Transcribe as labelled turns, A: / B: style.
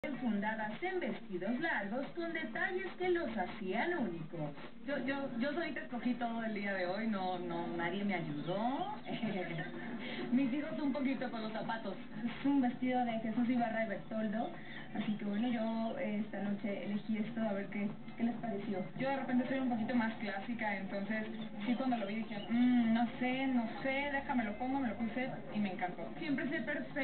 A: Enfundadas en vestidos largos con detalles que los hacían únicos.
B: Yo solita escogí todo el día de hoy, nadie me ayudó. Mis hijos un poquito con los zapatos.
C: Es un vestido de Jesús Ibarra y Bertoldo, así que bueno, yo esta noche elegí esto a ver qué les pareció.
B: Yo de repente soy un poquito más clásica, entonces sí cuando lo vi dije, no sé, déjame lo pongo, me lo puse y me encantó.
A: Siempre sé perfecto.